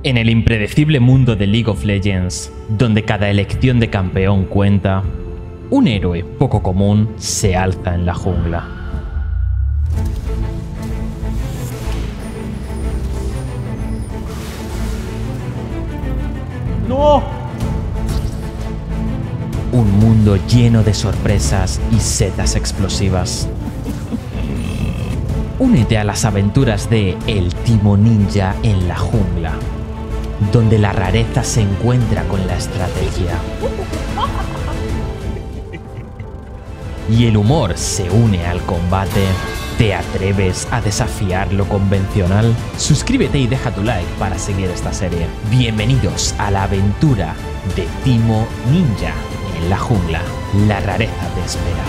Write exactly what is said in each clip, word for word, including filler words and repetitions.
En el impredecible mundo de League of Legends, donde cada elección de campeón cuenta, un héroe poco común se alza en la jungla. ¡No! Un mundo lleno de sorpresas y setas explosivas. Únete a las aventuras de El Timo Ninja en la jungla, donde la rareza se encuentra con la estrategia y el humor se une al combate. ¿Te atreves a desafiar lo convencional? Suscríbete y deja tu like para seguir esta serie. Bienvenidos a la aventura de Timo Ninja en la jungla. La rareza te espera.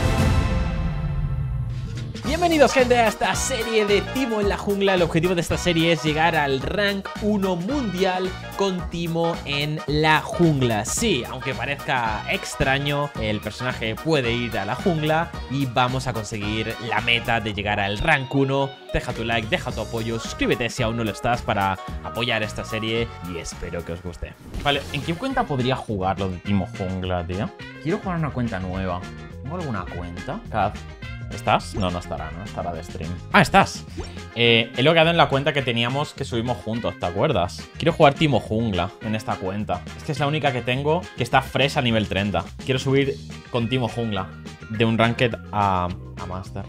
Bienvenidos, gente, a esta serie de Timo en la jungla. El objetivo de esta serie es llegar al rank uno mundial con Timo en la jungla. Sí, aunque parezca extraño, el personaje puede ir a la jungla y vamos a conseguir la meta de llegar al rank uno. Deja tu like, deja tu apoyo, suscríbete si aún no lo estás para apoyar esta serie y espero que os guste. Vale, ¿en qué cuenta podría jugar lo de Timo Jungla, tío? Quiero jugar una cuenta nueva. ¿Tengo alguna cuenta? Cad. ¿Estás? No, no estará, no estará de stream. Ah, estás. Eh, he logado en la cuenta que teníamos que subimos juntos, ¿te acuerdas? Quiero jugar Timo Jungla en esta cuenta. Es que es la única que tengo que está fresh a nivel treinta. Quiero subir con Timo Jungla de un ranked a, a Master.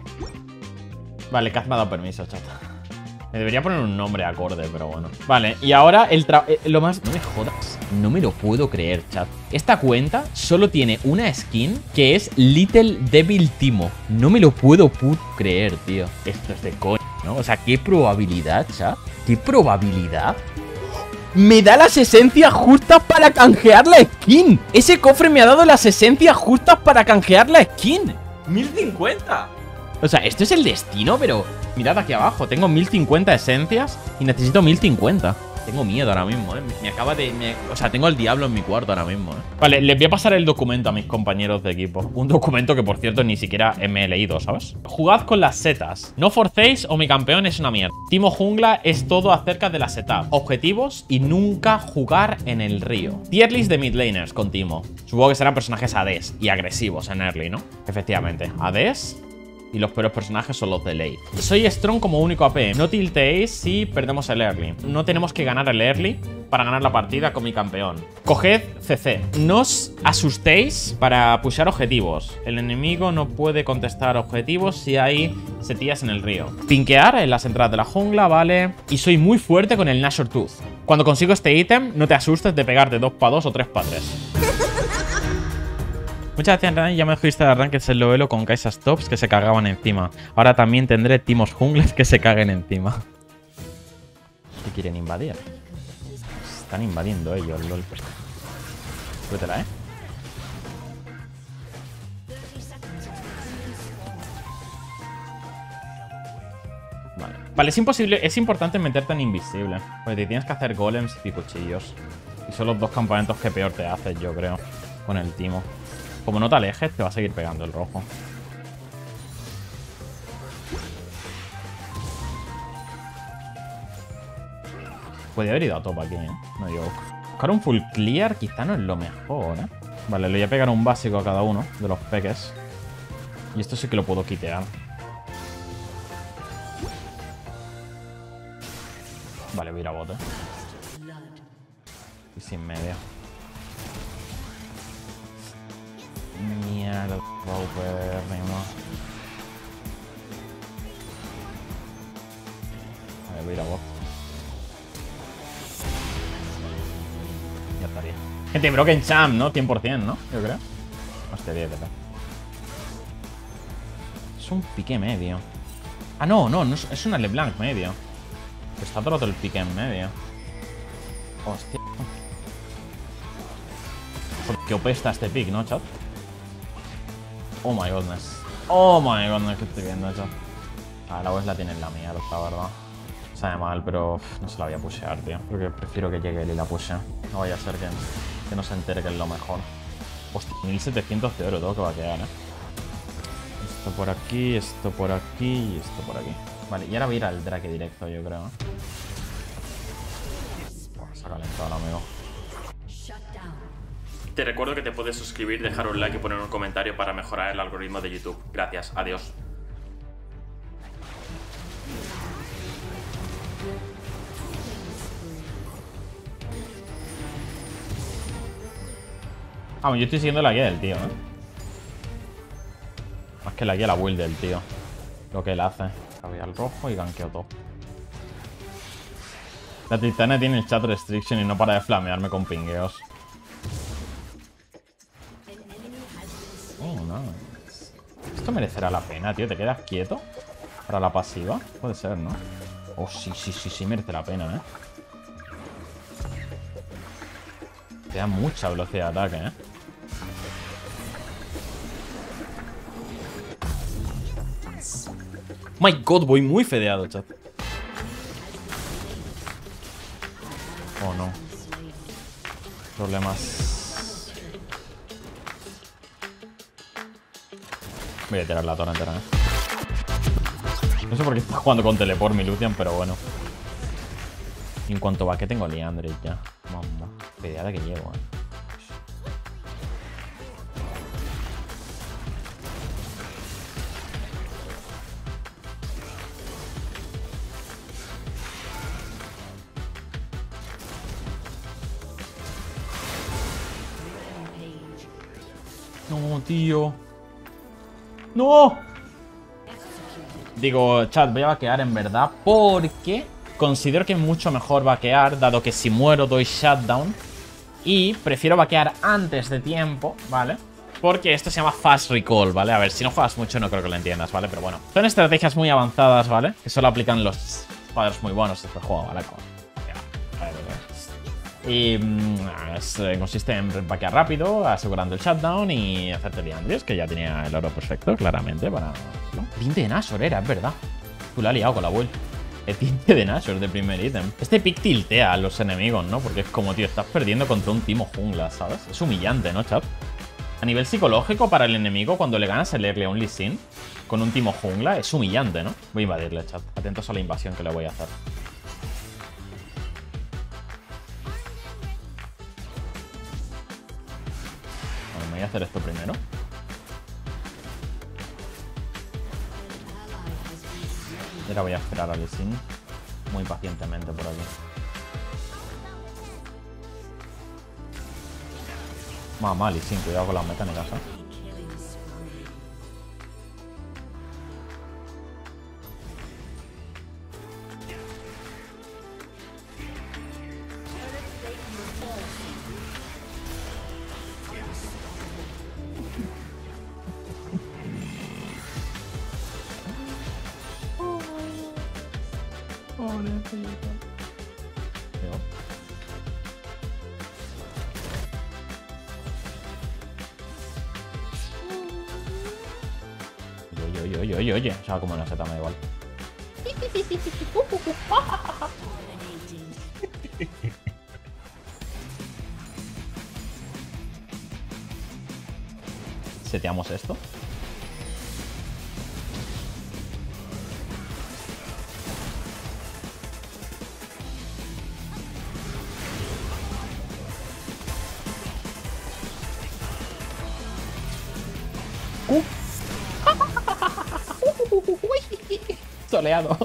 Vale, Kaz me ha dado permiso, chat. Me debería poner un nombre acorde, pero bueno. Vale, y ahora el tra... Eh, lo más... No me jodas. No me lo puedo creer, chat. Esta cuenta solo tiene una skin que es Little Devil Timo. No me lo puedo puto creer, tío. Esto es de coño, ¿no? O sea, ¿qué probabilidad, chat? ¿Qué probabilidad? Me da las esencias justas para canjear la skin. Ese cofre me ha dado las esencias justas para canjear la skin. mil cincuenta. O sea, esto es el destino, pero... Mirad aquí abajo, tengo mil cincuenta esencias y necesito mil cincuenta. Tengo miedo ahora mismo, ¿eh? Me acaba de... Me, o sea, tengo el diablo en mi cuarto ahora mismo, ¿eh? Vale, les voy a pasar el documento a mis compañeros de equipo. Un documento que, por cierto, ni siquiera me he leído, ¿sabes? Jugad con las setas. No forcéis o mi campeón es una mierda. Timo Jungla es todo acerca de la setup, objetivos y nunca jugar en el río. Tier list de mid laners con Timo. Supongo que serán personajes A Ds y agresivos en early, ¿no? Efectivamente, A Ds... Y los peores personajes son los de late. Soy strong como único A P. No tilteéis si perdemos el early. No tenemos que ganar el early para ganar la partida con mi campeón. Coged C C. No os asustéis para pushar objetivos. El enemigo no puede contestar objetivos si hay setillas en el río. Pinkear en las entradas de la jungla, vale. Y soy muy fuerte con el Nashor Tooth. Cuando consigo este ítem, no te asustes de pegarte dos para dos o tres para tres. Muchas gracias, Rani. Ya me dijiste de Ranked el Lovelo con Kaisas Tops que se cagaban encima. Ahora también tendré Timos Jungles que se caguen encima. ¿Qué quieren invadir? Están invadiendo ellos, lol. Súbetela, ¿eh? Vale. Vale, es imposible, es importante meterte en invisible. Porque te tienes que hacer golems y cuchillos. Y son los dos campamentos que peor te haces, yo creo. Con el Timo. Como no te alejes, te va a seguir pegando el rojo. Podría haber ido a top aquí, ¿eh? No digo. Buscar un full clear quizá no es lo mejor, ¿eh? Vale, le voy a pegar un básico a cada uno de los peques. Y esto sí que lo puedo quitear. Vale, voy a ir a bote. Y sin medio. Mierda, paupérrimo. A ver, voy a ir a bot. Ya estaría. Gente, Broken Champ, ¿no? cien por cien, ¿no? Yo creo. Hostia, diez de P. Es un pique medio. Ah, no, no, no es, es una LeBlanc medio. Está todo el pique en medio. Hostia. Joder, qué O P está este pick, ¿no, chat? Oh my godness. Oh my godness, que estoy viendo eso. Ah, la West la tiene en la mierda, la verdad. Sabe mal, pero uf, no se la voy a pushear, tío. Porque prefiero que llegue él y la pushe. No vaya a ser que, que no se entere que es lo mejor. Hostia, mil setecientos de oro tengo que vaquear, eh. Esto por aquí, esto por aquí y esto por aquí. Vale, y ahora voy a ir al Drake directo, yo creo. Hola, amigo. Te recuerdo que te puedes suscribir, dejar un like y poner un comentario para mejorar el algoritmo de YouTube. Gracias, adiós. Vamos, yo estoy siguiendo la guía del tío, ¿eh? Más que la guía la build del tío. Lo que él hace. Cabía al rojo y ganqueo todo. La Titania tiene el chat restriction y no para de flamearme con pingueos. Oh, nice. Esto merecerá la pena, tío. ¿Te quedas quieto? Para la pasiva. Puede ser, ¿no? Oh, sí, sí, sí, sí, merece la pena, ¿eh? Te da mucha velocidad de ataque, ¿eh? My God, voy muy fedeado, chat. Oh, no. Problemas. Voy a tirar la torre entera, ¿eh? No sé por qué está jugando con teleport mi Lucian, pero bueno. Y en cuanto va, que tengo Liandry ya. Mamá. Fedeada que llevo, eh. No, tío. ¡No! Digo, chat, voy a vaquear en verdad porque considero que es mucho mejor vaquear, dado que si muero doy shutdown. Y prefiero vaquear antes de tiempo, ¿vale? Porque esto se llama fast recall, ¿vale? A ver, si no juegas mucho no creo que lo entiendas, ¿vale? Pero bueno, son estrategias muy avanzadas, ¿vale? Que solo aplican los jugadores muy buenos de este juego, ¿vale? Y mmm, es, eh, consiste en vaquear rápido, asegurando el shutdown y hacerte Liandry's, que ya tenía el oro perfecto, claramente, para... ¿no? Tinte de Nashor era, es verdad. Tú la has liado con la build. El tinte de Nashor de primer ítem. Este pick tiltea a los enemigos, ¿no? Porque es como, tío, estás perdiendo contra un timo jungla, ¿sabes? Es humillante, ¿no, chat? A nivel psicológico, para el enemigo, cuando le ganas el early a un Lee Sin con un timo jungla, es humillante, ¿no? Voy a invadirle, chat. Atentos a la invasión que le voy a hacer. Bueno, me voy a hacer esto primero. Y ahora voy a esperar a Lee Sin muy pacientemente por aquí. Mamá, Lee Sin, cuidado con las mecánicas, ¿eh? Oye, oye, oye, oye. O sea, como una seta me da igual. ¿Seteamos esto? Uh. Soleado.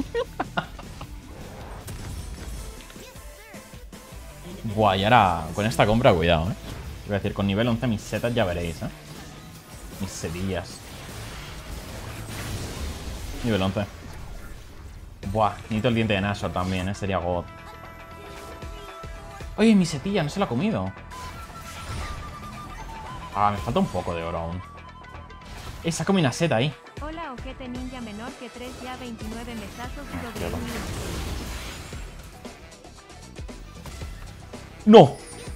Buah, y ahora con esta compra, cuidado, eh. Voy a decir, con nivel once mis setas ya veréis, eh. Mis setillas. Nivel once. Buah, necesito el diente de Nashor también, eh. Sería God. Oye, mi setilla, no se la ha comido. Ah, me falta un poco de oro aún. Eh, saca una seta ahí. Hola, ojete ninja menor que tres ya veintinueve mesazos y doble claro. un. ¡No!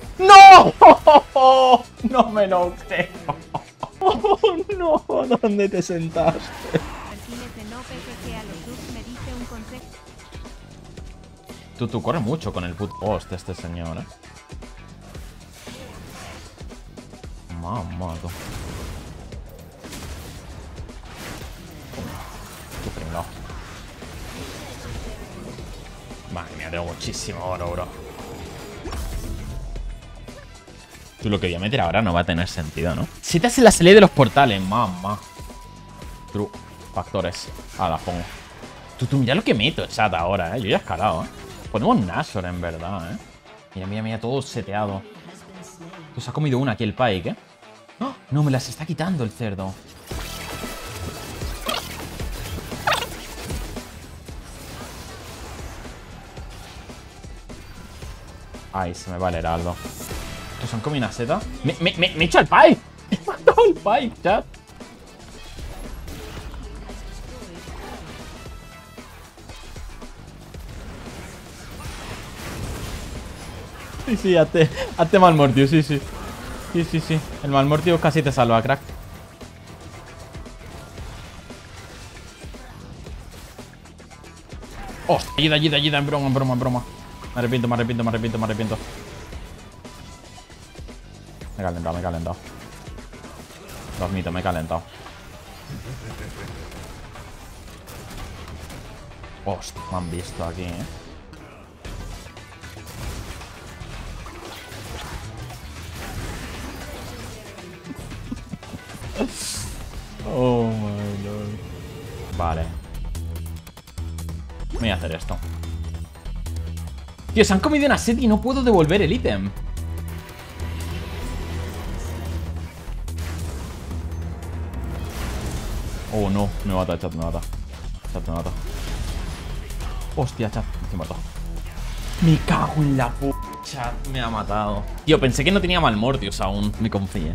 ¡No! No me lo creo. Oh, no, ¿dónde te sentaste? Martínez en O P G que a los subs me dice un consejo. Tú, tú corre mucho con el put post este señor, eh. Mamá, tú. Qué pringao. Madre mía, tengo muchísimo oro, bro. Tú, lo que voy a meter ahora no va a tener sentido, ¿no? Si te hace la salida de los portales, mamá. True. Factores. Ah, la pongo. Tú, tú, mira lo que meto, chat, ahora, ¿eh? Yo ya he escalado, ¿eh? Ponemos Nashor, en verdad, ¿eh? Mira, mira, mira, todo seteado. Pues ha comido una aquí el Pike, ¿eh? ¡Oh! No, me las está quitando el cerdo. Ay, se me va el heraldo. Estos han comido una seta. Me, me, me, me he hecho al Pike. Me he matado al Pike, chat. Sí, sí, hazte, hazte Malmortius, sí, sí. Sí, sí, sí. El Malmortius casi te salva, crack. ¡Oh! Ayuda, ayuda, ayuda, en broma, en broma, en broma. Me arrepiento, me arrepiento, me arrepiento, me arrepiento. Me he calentado, me he calentado. Lo admito, me he calentado. Hostia, me han visto aquí, eh. Oh my lord. Vale. Voy a hacer esto. Tío, se han comido una set y no puedo devolver el ítem. Oh no, me mata, chat, me mata. Chat, me mata. Hostia, chat, me mató. Me cago en la p***, chat, me ha matado. Tío, pensé que no tenía Malmortius aún. Me confié.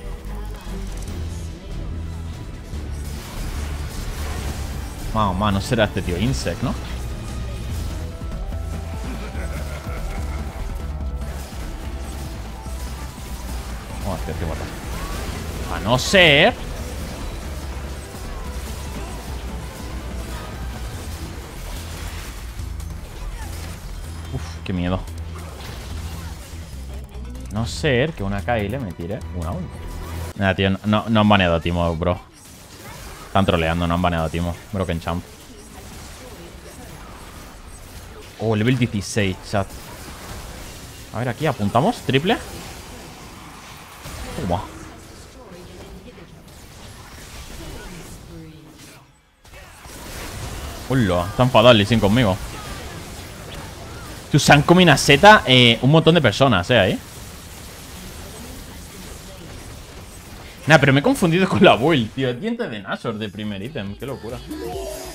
Mamá, no será este tío Insect, ¿no? Oh, este tío mata. A no ser... Uf, qué miedo. No ser que una Kyle me tire una ulti. Nada, tío, no, no han baneado a Timo, bro. Están troleando, no han baneado a Timo. Broken Champ. Oh, level dieciséis, chat. A ver, aquí apuntamos. Triple. Toma. Hola, está enfadado Lee Sin conmigo. Se han comido una seta eh, un montón de personas, eh, ahí. Nah, pero me he confundido con la build, tío. Diente de Nashor de primer ítem, qué locura.